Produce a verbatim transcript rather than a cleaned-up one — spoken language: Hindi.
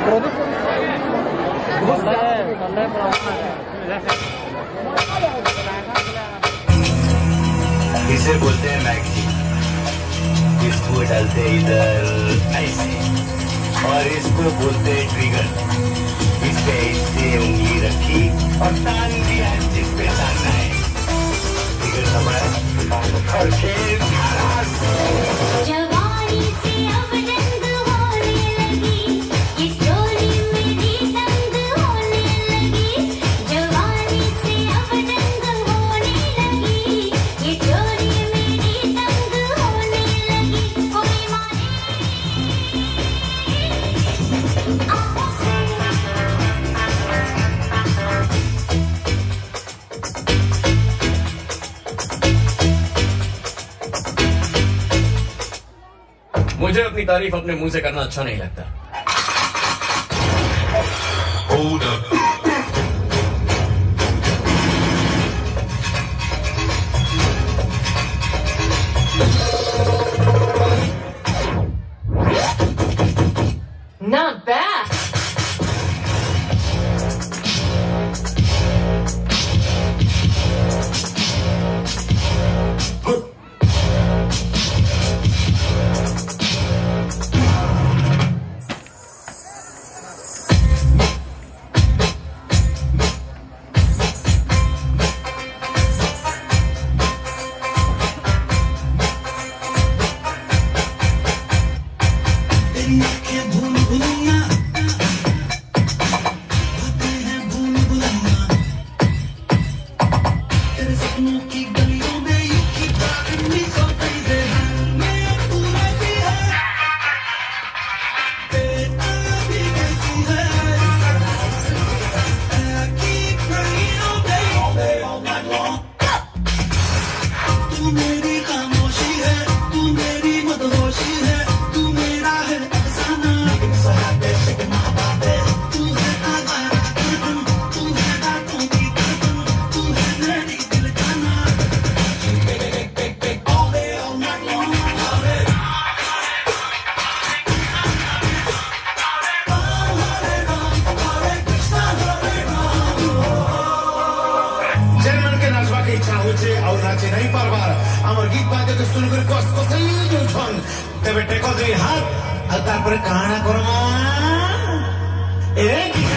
इसे बोलते हैं मैगी, इसको डालते हैं इधर ऐसे, और इसको बोलते हैं ट्रिगर। इस पे ऐसे उंगली रखी और तान दिया जिस पे तानना है। ट्रिगर समय और खेल जवानी से अब रंग होने लगी, ये चोली मेरी तंग होने लगी। जवानी से अब रंग होने लगी, ये चोली मेरी तंग होने लगी। कोई माने आँखों से मुझे अपनी तारीफ अपने मुंह से करना अच्छा नहीं लगता। Hold up. Not bad. नहीं परवार আমার গীত বাদ্যকে শুরু করে কষ্ট কষ্ট যখন তবে টেকো দুই হাত আর তারপরে কানা করমা এ